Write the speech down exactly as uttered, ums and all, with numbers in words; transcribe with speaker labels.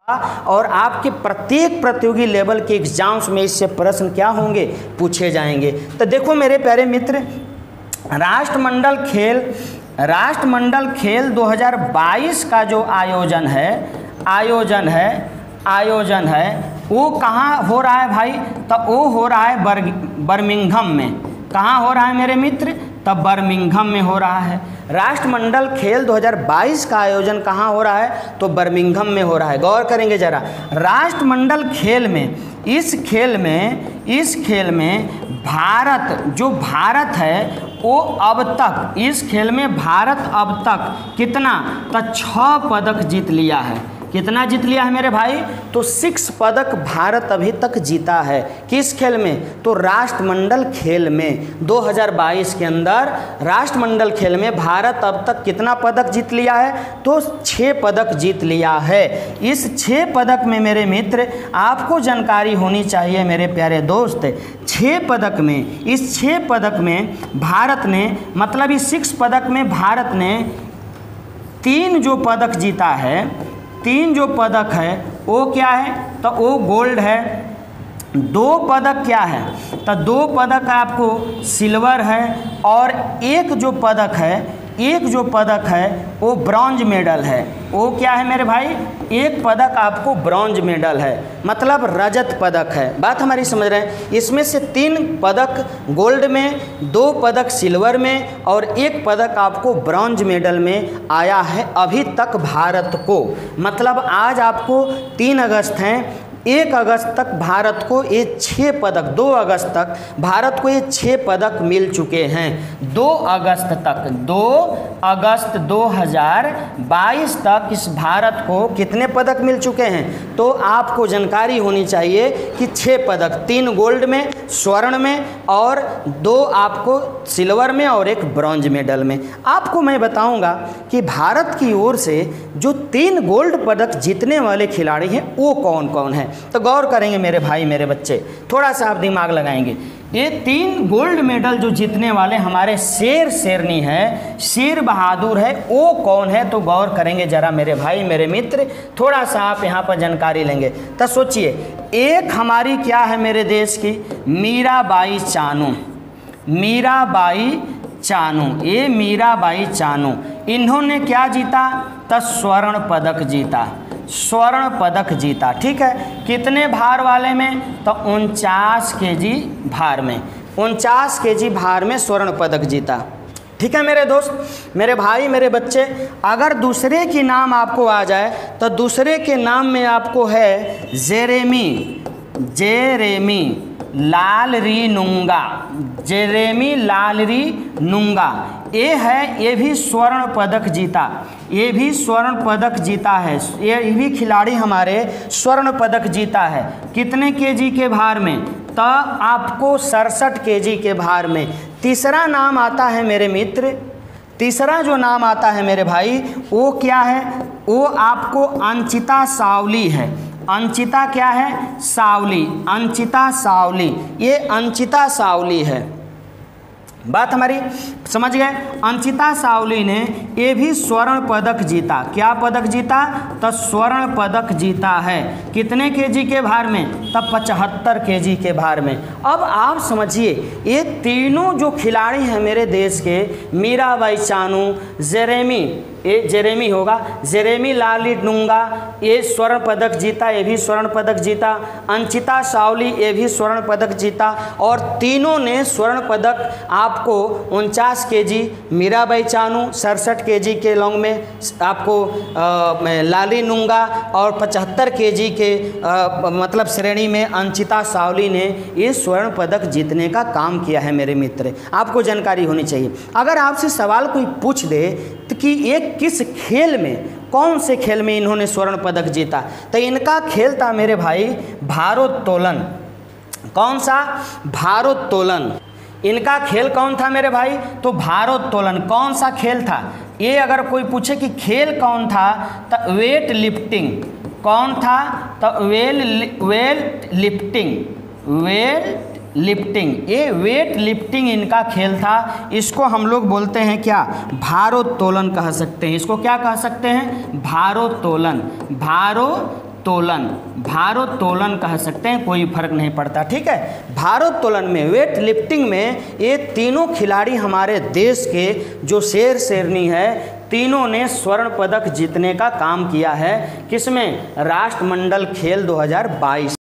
Speaker 1: और आपके प्रत्येक प्रतियोगी लेवल के एग्जाम्स में इससे प्रश्न क्या होंगे, पूछे जाएंगे। तो देखो मेरे प्यारे मित्र, राष्ट्रमंडल खेल राष्ट्रमंडल खेल दो हज़ार बाईस का जो आयोजन है आयोजन है आयोजन है वो कहाँ हो रहा है भाई? तो वो हो रहा है बर बर्मिंघम में। कहाँ हो रहा है मेरे मित्र? तब बर्मिंघम में हो रहा है। राष्ट्रमंडल खेल दो हज़ार बाईस का आयोजन कहाँ हो रहा है? तो बर्मिंघम में हो रहा है। गौर करेंगे जरा, राष्ट्रमंडल खेल में इस खेल में इस खेल में भारत जो भारत है वो अब तक इस खेल में भारत अब तक कितना? तो छः पदक जीत लिया है। कितना जीत लिया है मेरे भाई? तो सिक्स पदक भारत अभी तक जीता है। किस खेल में? तो राष्ट्रमंडल खेल में। दो हज़ार बाईस के अंदर राष्ट्रमंडल खेल में भारत अब तक कितना पदक जीत लिया है? तो छः पदक जीत लिया है। इस छः पदक में मेरे मित्र आपको जानकारी होनी चाहिए मेरे प्यारे दोस्त, छः पदक में इस छः पदक में भारत ने मतलब इस सिक्स पदक में भारत ने तीन जो पदक जीता है तीन जो पदक है वो क्या है? तो वो गोल्ड है। दो पदक क्या है? तो दो पदक आपको सिल्वर है और एक जो पदक है एक जो पदक है वो ब्रॉन्ज मेडल है। वो क्या है मेरे भाई? एक पदक आपको ब्रॉन्ज मेडल है, मतलब रजत पदक है। बात हमारी समझ रहे हैं? इसमें से तीन पदक गोल्ड में, दो पदक सिल्वर में और एक पदक आपको ब्रॉन्ज मेडल में आया है अभी तक भारत को। मतलब आज आपको तीन अगस्त हैं, एक अगस्त तक भारत को ये छः पदक दो अगस्त तक भारत को ये छः पदक मिल चुके हैं। दो अगस्त तक दो अगस्त दो हज़ार बाईस तक इस भारत को कितने पदक मिल चुके हैं? तो आपको जानकारी होनी चाहिए कि छः पदक, तीन गोल्ड में, स्वर्ण में और दो आपको सिल्वर में और एक ब्रॉन्ज मेडल में। आपको मैं बताऊंगा कि भारत की ओर से जो तीन गोल्ड पदक जीतने वाले खिलाड़ी हैं वो कौन कौन हैं। तो गौर करेंगे मेरे भाई मेरे बच्चे, थोड़ा सा आप दिमाग लगाएंगे। ये तीन गोल्ड मेडल जो जीतने वाले हमारे शेर शेरनी है, शेर बहादुर है, वो कौन है? तो गौर करेंगे जरा मेरे भाई मेरे मित्र, थोड़ा सा आप यहाँ पर जानकारी लेंगे। तो सोचिए, एक हमारी क्या है मेरे देश की? मीराबाई चानू। मीराबाई चानू, ये मीराबाई चानू, इन्होंने क्या जीता? तो स्वर्ण पदक जीता। स्वर्ण पदक जीता, ठीक है। कितने भार वाले में? तो उनचास के जी भार में उनचास के जी भार में स्वर्ण पदक जीता, ठीक है मेरे दोस्त मेरे भाई मेरे बच्चे। अगर दूसरे की नाम आपको आ जाए तो दूसरे के नाम में आपको है Jeremy Jeremy Lalrinnunga Jeremy Lalrinnunga. ये है, ये भी स्वर्ण पदक जीता, ये भी स्वर्ण पदक जीता है। ये भी खिलाड़ी हमारे स्वर्ण पदक जीता है। कितने केजी के भार में? तो आपको सड़सठ केजी के भार में। तीसरा नाम आता है मेरे मित्र, तीसरा जो नाम आता है मेरे भाई वो क्या है? वो आपको अंचिता सावली है। अंचिता क्या है? सावली, अंचिता सावली, ये अंचिता सावली है। बात हमारी समझ गए? अंचिता सावली ने ये भी स्वर्ण पदक जीता। क्या पदक जीता? तो स्वर्ण पदक जीता है। कितने केजी के भार में? तब पचहत्तर केजी के भार में। अब आप समझिए, ये तीनों जो खिलाड़ी हैं मेरे देश के, मीराबाई चानू, जेरेमी, ये जेरेमी होगा, जेरेमी लाली नुंगा, ये स्वर्ण पदक जीता, ये भी स्वर्ण पदक जीता। अंचिता सावली, ये भी स्वर्ण पदक जीता। और तीनों ने स्वर्ण पदक आपको उनचास केजी, मीराबाई चानू सड़सठ केजी के लॉन्ग में, आपको आ, लाली नुंगा और पचहत्तर केजी के आ, मतलब श्रेणी में अंचिता सावली ने ये स्वर्ण पदक जीतने का काम किया है मेरे मित्र। आपको जानकारी होनी चाहिए। अगर आपसे सवाल कोई पूछ दे तो कि ये किस खेल में, कौन से खेल में इन्होंने स्वर्ण पदक जीता, तो इनका खेल था मेरे भाई भारोत्तोलन। कौन सा? भारोत्तोलन। इनका खेल कौन था मेरे भाई? तो भारोत्तोलन। कौन सा खेल था ये? अगर कोई पूछे कि खेल कौन था, तो वेट लिफ्टिंग। कौन था? तो well weightlifting weightlifting ये वेट लिफ्टिंग इनका खेल था। इसको हम लोग बोलते हैं क्या? भारोत्तोलन कह सकते हैं। इसको क्या कह सकते हैं? भारोत्तोलन। भारो भारोत्तोलन, भारोत्तोलन कह सकते हैं, कोई फर्क नहीं पड़ता, ठीक है। भारोत्तोलन में, वेट लिफ्टिंग में ये तीनों खिलाड़ी हमारे देश के जो शेर शेरनी है, तीनों ने स्वर्ण पदक जीतने का काम किया है। किसमें? राष्ट्रमंडल खेल दो हज़ार बाईस